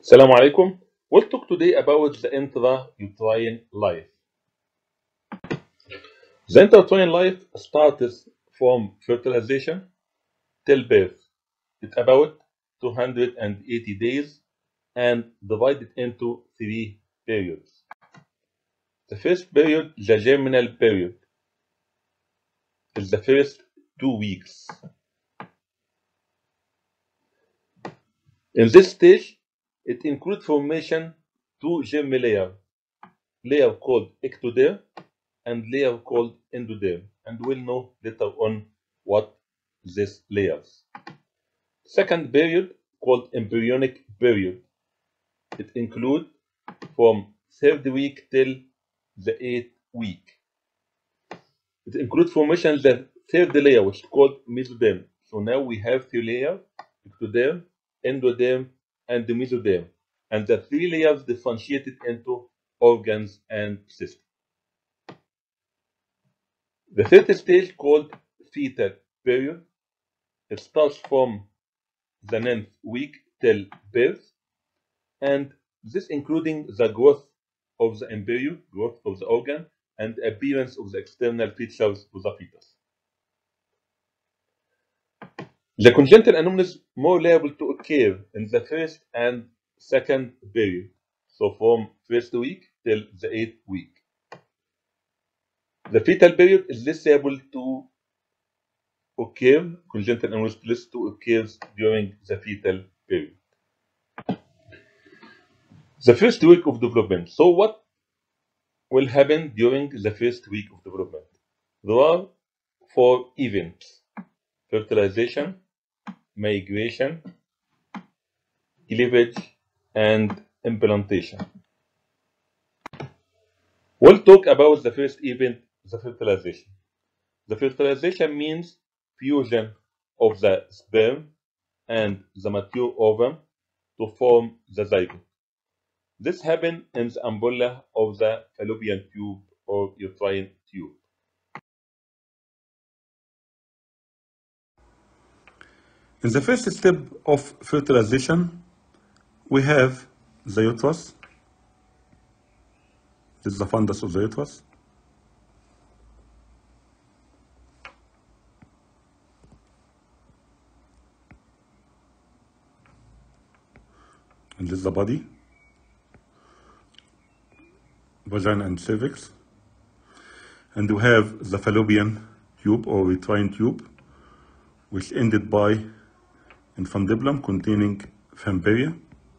Assalamu alaikum. We'll talk today about the intrauterine life. The intrauterine life starts from fertilization till birth. It's about 280 days and divided into three periods. The first period, the germinal period, is the first 2 weeks. In this stage, it includes formation two germ layer called ectoderm and layer called endoderm, and we'll know later on what these layers. Second period called embryonic period. It includes from 3rd week till the 8th week. It includes formation the third layer, which is called mesoderm. So now we have three layers: ectoderm, endoderm, and the mesoderm, and the three layers differentiated into organs and systems. The third stage called fetal period. It starts from the 9th week till birth, and this including the growth of the embryo, growth of the organ, and appearance of the external features of the fetus. The congenital anomalies more liable to occur in the first and second period, so from 1st week till the 8th week. The fetal period is less liable to occur, congenital anomalies less to occur during the fetal period. The first week of development. So what will happen during the first week of development? There are 4 events: fertilization, migration, cleavage, and implantation. We'll talk about the first event, the fertilization. The fertilization means fusion of the sperm and the mature ovum to form the zygote. This happens in the ampulla of the fallopian tube or uterine tube. In the first step of fertilization, we have the uterus. This is the fundus of the uterus. And this is the body, vagina and cervix. And we have the fallopian tube or uterine tube, which ended by infundibulum containing fimbria.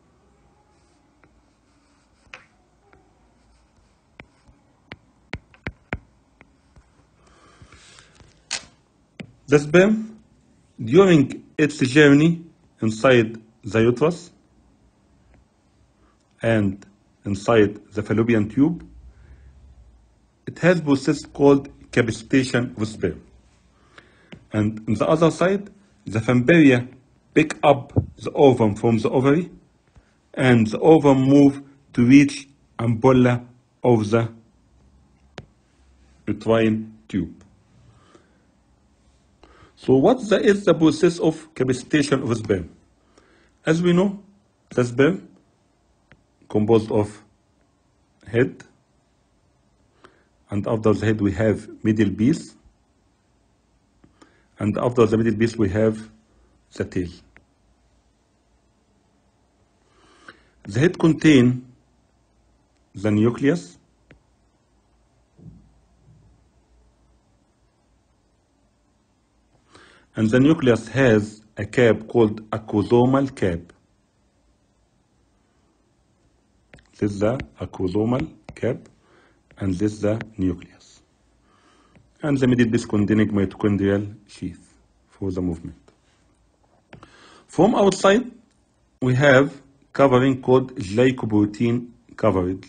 The sperm, during its journey inside the uterus and inside the fallopian tube, it has process called capacitation of sperm. And on the other side, the fimbria pick up the ovum from the ovary, and the ovum move to reach ampulla of the uterine tube. So what is the process of capacitation of sperm? As we know, the sperm composed of head, and after the head we have middle piece, and after the middle piece we have the tail. The head contains the nucleus, and the nucleus has a cap called a chromosomal cap. This is the chromosomal cap, and this is the nucleus. And the middle piece containing mitochondrial sheath for the movement. From outside, we have covering called glycoprotein coverage.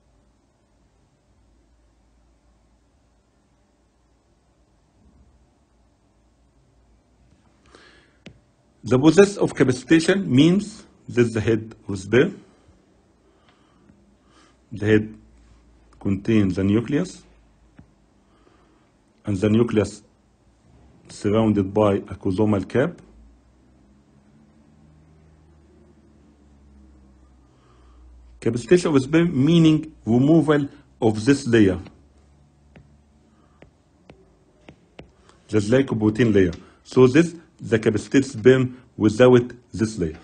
The process of capacitation means this is the head of sperm. The head contains the nucleus, and the nucleus surrounded by a chromosomal cap. Capacitation of sperm meaning removal of this layer, the glycoprotein layer. So this the capacitated sperm without this layer.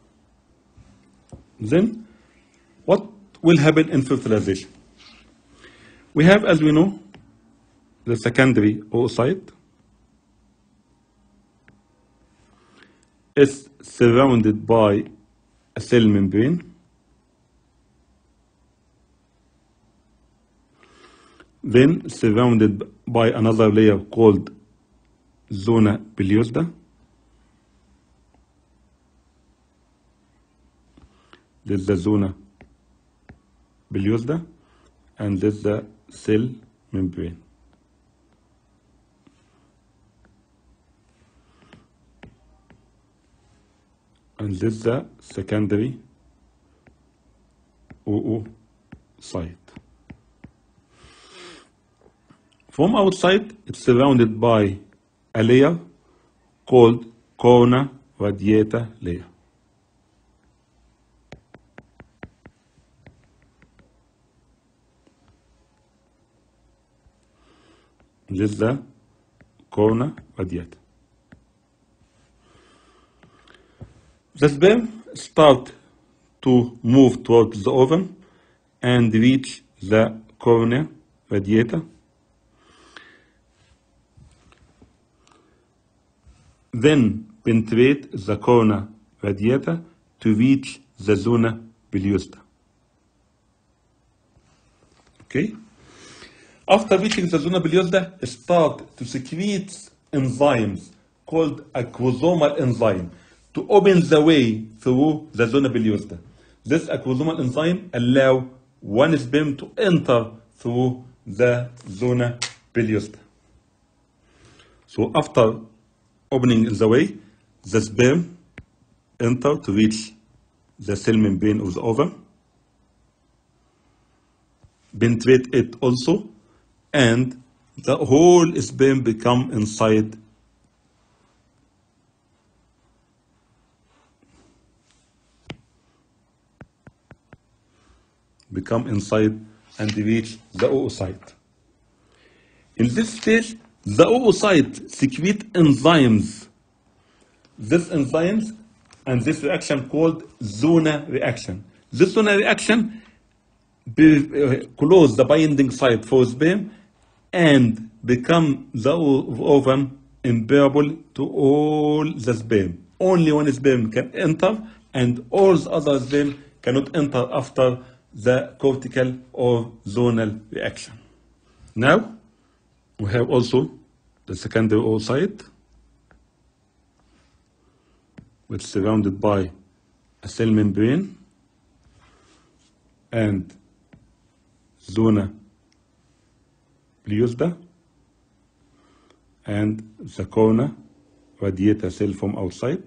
Then what will happen in fertilization? We have, as we know, the secondary oocyte is surrounded by a cell membrane. Then surrounded by another layer called zona pellucida. This is the zona pellucida, and this is the cell membrane. And this is the secondary oocyte. From outside, it's surrounded by a layer called corona radiata layer. This is the corona radiata. The sperm start to move towards the ovum and reach the corona radiata. Then penetrate the corona radiata to reach the zona pellucida. Okay? After reaching the zona pellucida, start to secrete enzymes called a chromosomal enzyme to open the way through the zona pellucida. This chromosomal enzyme allow one sperm to enter through the zona pellucida. So after opening the way, the sperm enter to reach the cell membrane of the ovum, penetrate it also, and the whole sperm become inside and reach the oocyte. In this stage, the oocyte secrete enzymes. These enzymes and this reaction called zona reaction. This zona reaction close the binding site for sperm and become the ovum impermeable to all the sperm. Only one sperm can enter, and all the other sperm cannot enter after the cortical or zonal reaction. Now, we have also the secondary oocyte, which is surrounded by a cell membrane and zona pellucida and the corona radiata cell from outside.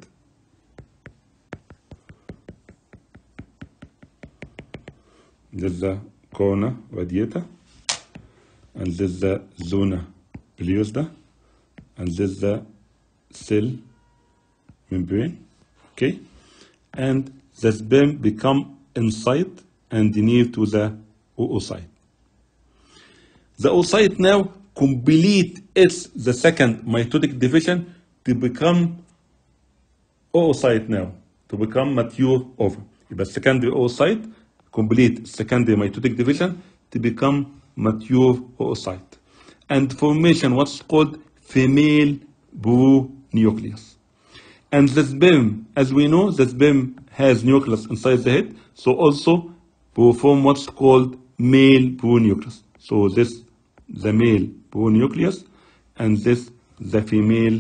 This is the corona radiata, and this is the zona pellucida, and this is the cell membrane. Okay, and the sperm become inside and near to the oocyte. The oocyte now complete the second mitotic division to become oocyte now, to become mature ovum. The secondary oocyte complete secondary mitotic division to become mature oocyte and formation what's called female nucleus. And the sperm, as we know, the sperm has nucleus inside the head, so also perform what's called male nucleus. So this the male nucleus, and this the female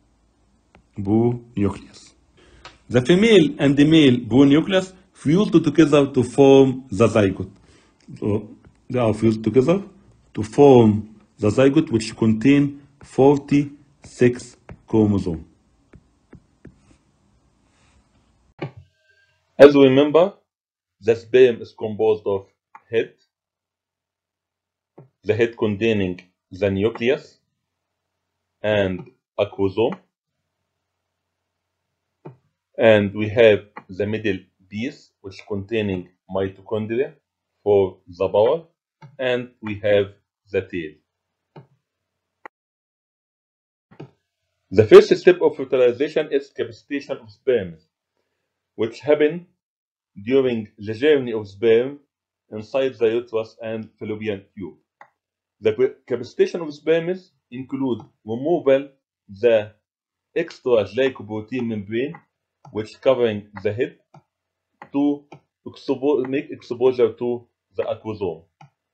nucleus. The female and the male nucleus fuse together to form the zygote. So they are fused together to form the zygote, which contain 46 chromosomes. As we remember, the sperm is composed of head, the head containing the nucleus and a chromosome, and we have the middle piece which containing mitochondria for the power, and we have the tail. The first step of fertilization is capacitation of sperms, which happen during the journey of sperm inside the uterus and fallopian tube. The capacitation of sperms include removal the extra glycoprotein membrane which covering the head to make exposure to the acrosome.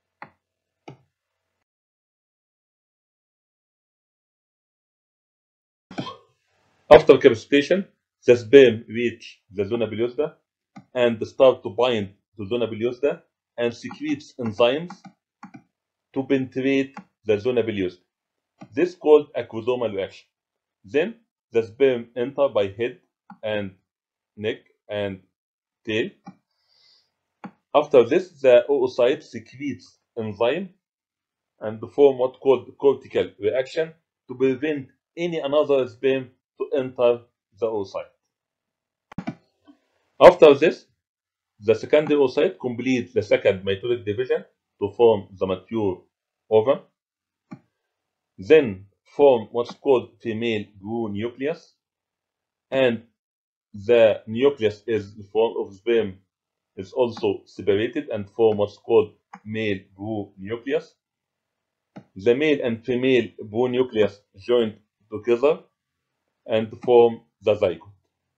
After capacitation, the sperm reach the zona pellucida and start to bind to zona pellucida and secretes enzymes to penetrate the zona pellucida. This is called acrosomal reaction. Then the sperm enter by head and neck and tail. After this, the oocyte secretes enzyme and form what called cortical reaction to prevent any another sperm to enter the oocyte. After this, the secondary oocyte completes the second mitotic division to form the mature ovum. Then form what's called female nucleus, and the nucleus is the form of sperm is also separated and form what's called male nucleus. The male and female nucleus join together and form the zygote.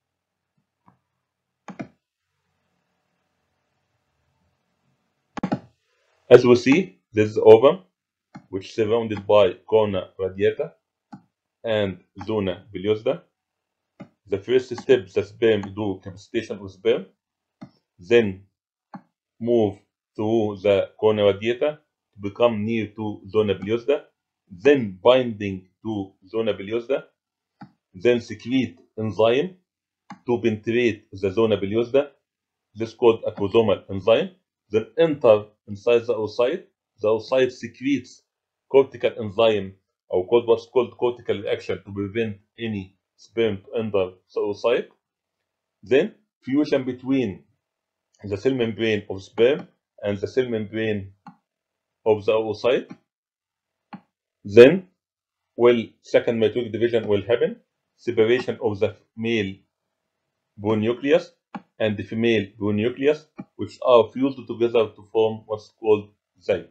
As we see, this is the ovum, which is surrounded by corona radiata and zona pellucida. The first step, the sperm do capacitation of sperm, then move through the corona radiata to become near to zona pellucida, then binding to zona pellucida, then secrete enzyme to penetrate the zona pellucida. This is called acrosomal enzyme. Then enter inside the oocyte. The oocyte secretes cortical enzyme or what's called cortical reaction to prevent any sperm to enter the oocyte. Then fusion between the cell membrane of sperm and the cell membrane of the oocyte. Then second mitotic division will happen, separation of the male nucleus and the female nucleus, which are fused together to form what's called zygote.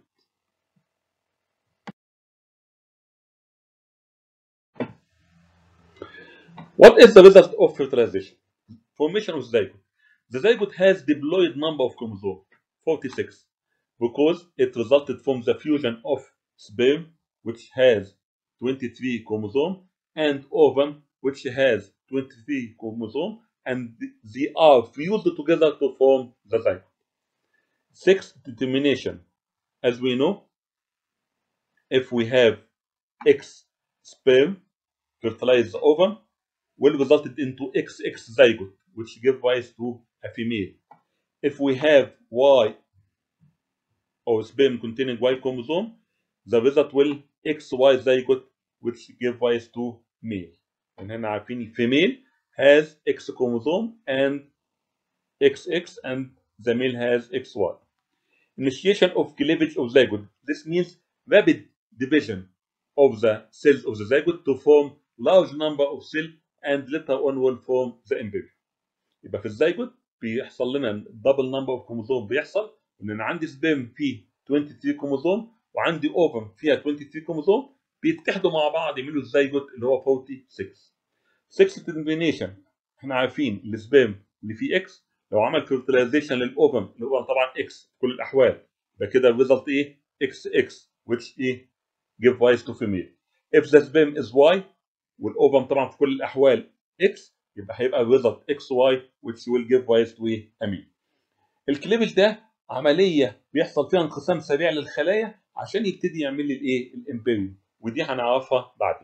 What is the result of fertilization? Formation of zygote. The zygote has diploid number of chromosomes, 46, because it resulted from the fusion of sperm, which has 23 chromosomes, and ovum, which has 23 chromosomes, and they are fused together to form the zygote. Sex determination. As we know, if we have X sperm fertilize the ovum, will result into XX zygote, which give rise to a female. If we have Y or sperm containing Y chromosome, the result will XY zygote, which give rise to male. And هنا عارفين female has X chromosome and XX, and the male has XY. Initiation of cleavage of zygote. This means rapid division of the cells of the zygote to form large number of cells and later on will form the embryo. يبقى في الزيجوت بيحصل لنا دبل نمبر اوف كروموزوم بيحصل ان انا عندي سبيرم فيه 23 كروموزوم وعندي اوفم فيها 23 كروموزوم بيتحدوا مع بعض يعملوا الزيجوت اللي هو 46. 6 ترمينيشن. احنا عارفين السبيرم اللي فيه اكس لو عمل فيرتلايزيشن للاوفم اللي هو طبعا اكس في كل الاحوال يبقى كده الريزلت ايه؟ اكس اكس which ايه؟ give rise to female. if the sperm is y والاوفم طبعا في كل الاحوال اكس يبقى هيبقى الريزلت اكس واي which will give rise to ايه؟ امين. الكليفج ده عمليه بيحصل فيها انقسام سريع للخلايا عشان يبتدي يعمل لي الايه؟ الامبريو، ودي هنعرفها بعدين.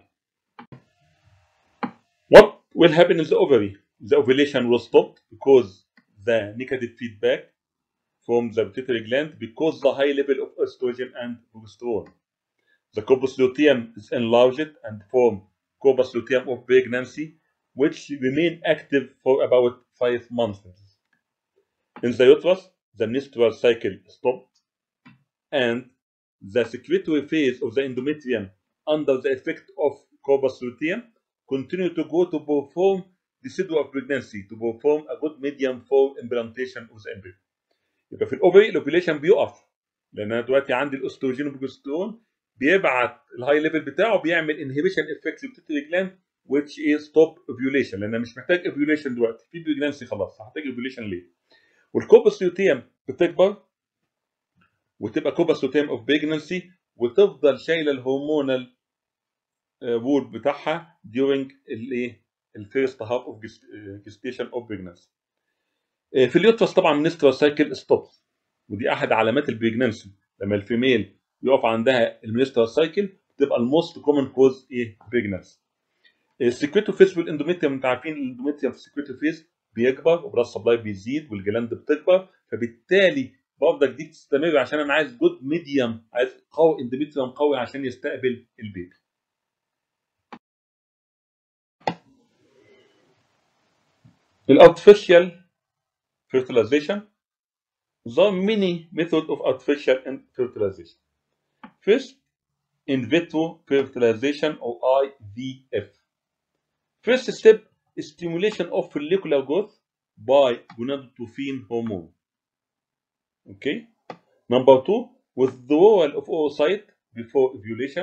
What will happen in the ovary? The ovulation will stop because the negative feedback from the pituitary gland because the high level of estrogen and progesterone. The corpus luteum is enlarged and form corpus luteum of pregnancy, which remain active for about 5 months. In the uterus, the menstrual cycle stopped, and the secretory phase of the endometrium under the effect of corpus luteum continue to go to perform decidual of pregnancy, to perform a good medium for implantation of the embryo. يبقى في الاوفري الاوفيليشن بيقف، لان انا دلوقتي عندي الاستروجين والبروجسترون بيبعت الهاي ليفل بتاعه بيعمل انهبيشن افكت للبيتيوتري جلاند which is stop ovulation، لان انا مش محتاج ovulation دلوقتي، في بريجنانسي خلاص، هحتاج ovulation ليه؟ والكوبس لوتيم بتكبر وتبقى كوبس لوتيم اوف بريجنانسي، وتفضل شايله الهرمونال وول بتاعها during الايه؟ الفيرست هاف اوف gestation اوف بريجنانسي. في اليوترس طبعا منسترال سايكل ستوبس، ودي احد علامات البريجنانسي، لما الفيميل يقف عندها المنسترال سايكل تبقى الموست كومن كوز ايه؟ بريجنانسي. السكريتو فيس والاندوميتريوم، انتوا عارفين الاندوميتريوم في السكريتو فيس بيكبر وبلاد سبلاي بيزيد والجلاند بتكبر، فبالتالي برضك دي بتستمر عشان انا عايز جود ميديوم، عايز قوي اندوميتريوم قوي عشان يستقبل البيبي. الارتفيشال fertilization. There are many methods of artificial fertilization. First, in vitro fertilization or IVF. First step is stimulation of follicular growth by gonadotrophin hormone. Okay. Number two, withdrawal of oocyte before ovulation.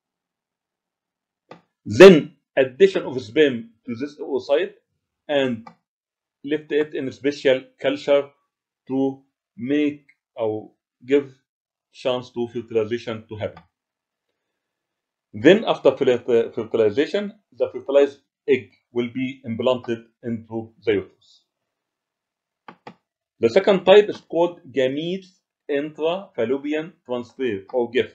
Then addition of sperm to this oocyte and left it in a special culture to make or give chance to fertilization to happen. Then after fertilization, the fertilized egg will be implanted into the uterus. The second type is called gametes intrafallopian transfer or gift.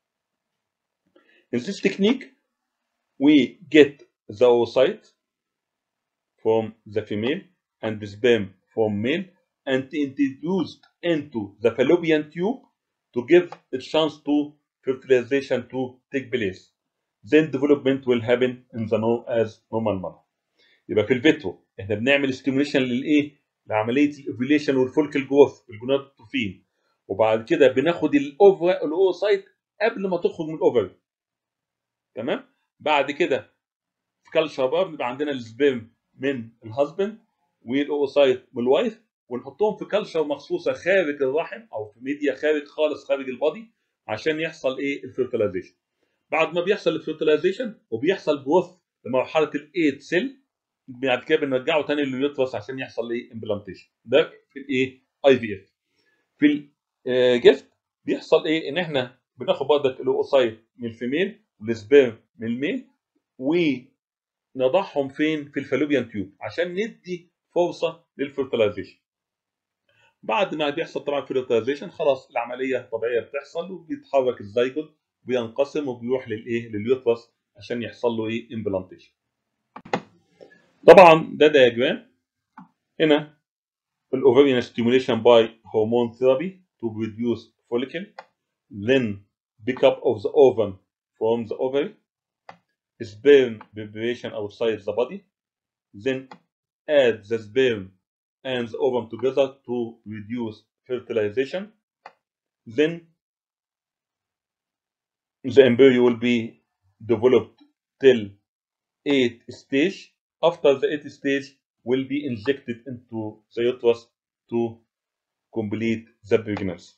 In this technique, we get the oocyte from the female and the sperm from male and introduced into the fallopian tube to give a chance to fertilization to take place. Then development will happen in the as normal manner. يبقى في الفيترو احنا بنعمل ستيموليشن للايه؟ لعمليه الاوفيليشن والفولكل جروث بالجونادوتروفين، وبعد كده بناخد الاوسايت قبل ما تخرج من الاوفري. تمام؟ بعد كده في كالشر بار بيبقى عندنا السبيرم من الهازبند والاوسايت من الوايف، ونحطهم في كالشر مخصوصه خارج الرحم او في ميديا خارج خالص خارج البادي عشان يحصل ايه؟ الفيرتلايزيشن. بعد ما بيحصل الفيرتلايزيشن وبيحصل جروث لمرحله الايت سيل، بعد كده بنرجعه تاني لليوترس عشان يحصل ايه؟ امبلانتيشن. ده في الايه؟ اي في اف. في الجفت بيحصل ايه؟ ان احنا بناخد برضك الاوسايت من الفيميل والسبيرم من الميل ونضعهم فين؟ في الفالوبيان تيوب عشان ندي فرصه للفيرتلايزيشن. بعد ما بيحصل طبعا الفيرتلايزيشن خلاص العمليه طبيعيه بتحصل وبيتحرك الزيجوت بينقسم وبيروح للايه؟ لليوترس عشان يحصل له ايه؟ امبلانتيشن. طبعا ده دياجرام. هنا الاوفريان ستيموليشن باي هرمون ثيرابي to produce follicle, then pick up of the ovum from the ovary, sperm preparation outside the body, then add the sperm and the ovum together to reduce fertilization, then the embryo will be developed till 8th stage. After the 8th stage will be injected into the uterus to complete the pregnancy.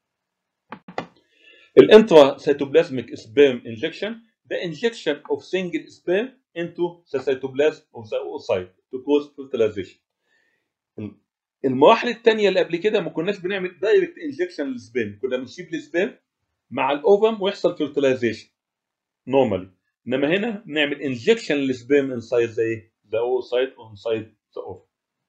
Intracytoplasmic sperm injection, the injection of single sperm into the cytoplasm of the oocyte to cause fertilization. المراحل الثانيه اللي قبل كده ما كناش بنعمل دايركت انجكشن للسبرم، كنا بنسيب السبرم مع الاوفم ويحصل fertilization normally. انما هنا نعمل انجكشن للسبرم انسايد the oocyte or inside the ovum.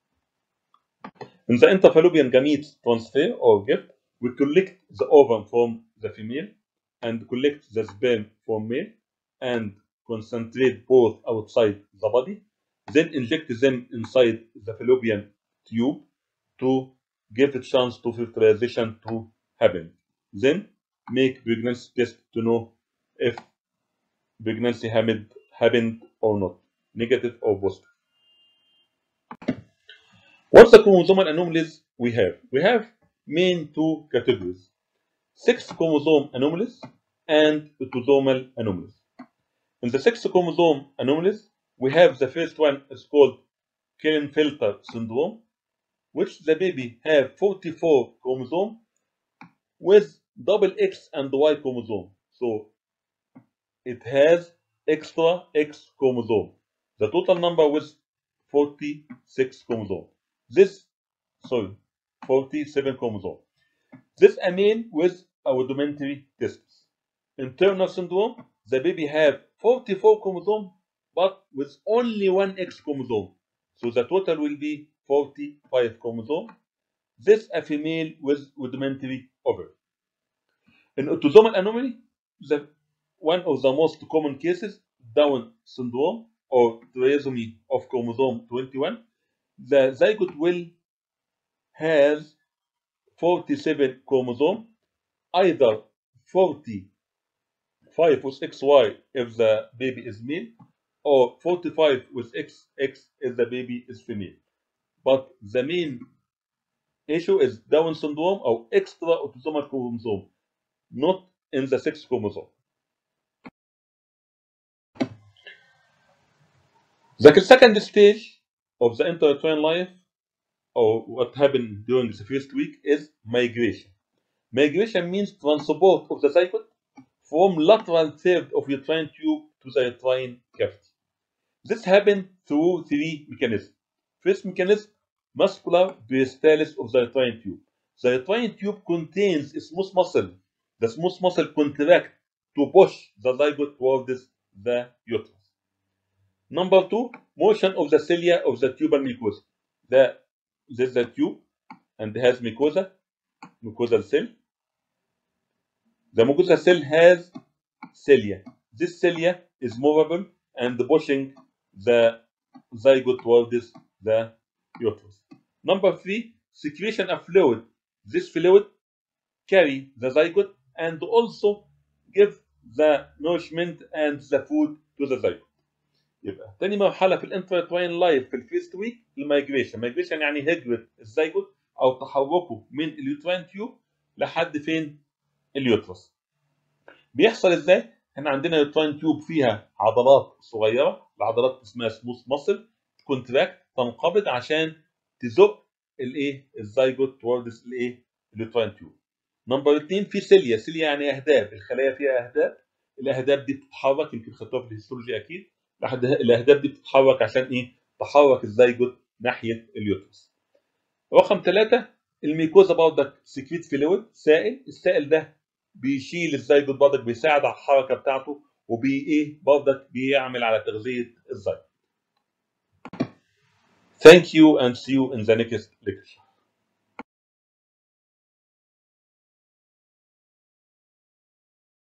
In the intrafallopian gametes transfer or gift, we collect the ovum from the female and collect the sperm from male and concentrate both outside the body, then inject them inside the fallopian tube to give a chance to fertilization to happen. Then make pregnancy test to know if pregnancy happened or not, negative or positive. What's the chromosomal anomalies we have? We have main two categories: sex chromosome anomalies and autosomal anomalies. In the sex chromosome anomalies, we have the first one is called Klinefelter syndrome, which the baby have 44 chromosomes with double X and Y chromosome. So it has extra X chromosome. The total number was 46 chromosomes. 47 chromosomes. This amine with a rudimentary testis. In Turner syndrome, the baby have 44 chromosomes but with only one X chromosome. So the total will be 45 chromosomes. This a female with rudimentary ovary. In autosomal anomaly, one of the most common cases, Down syndrome or trisomy of chromosome 21, the zygote will has 47 chromosomes, either 45 with XY if the baby is male, or 45 with XX if the baby is female. But the main issue is Down syndrome or extra autosomal chromosome, not in the sex chromosome. The second stage of the intrauterine life, or what happened during the first week, is migration. Migration means transport of the zygote from lateral third of uterine tube to the uterine cavity. This happens through three mechanisms. First mechanism, muscular diastasis of the uterine tube. The uterine tube contains a smooth muscle. The smooth muscle contracts to push the zygote towards the uterus. Number two, motion of the cilia of the tubal mucosa. This is the tube and has mucosal cell. The mucosal cell has cilia. This cilia is movable and pushing the zygote towards the uterus. Number three, secretion of fluid. This fluid carry the zygote and also give the nourishment and the food to the zygote. يبقى تاني مرحله في الانتراتراين لايف في الفيرست ويك المايجريشن. مايجريشن يعني هجره الزيجوت او تحركه من اليوتراين تيوب لحد فين؟ اليوترس. بيحصل ازاي؟ احنا عندنا يوتراين تيوب فيها عضلات صغيره، العضلات اسمها سموث ماسل، كونتراكت تنقبض عشان تزق الايه؟ الزيجوت توردز الايه؟ اليوتراين تيوب. نمبر 2 في سيليا. سيليا يعني اهداب، الخلايا فيها اهداب، الاهداب دي بتتحرك، يمكن خدتوها في الهيستولوجي اكيد. الاهداب دي بتتحرك عشان ايه؟ تحرك الزيجوت ناحيه اليوترس. رقم 3 الميكوزا برضك سكريت فلويد، سائل، السائل ده بيشيل الزيجوت برضك، بيساعد على الحركه بتاعته، وبي برضك بيعمل على تغذيه الزيجوت. Thank you and see you in the next lecture.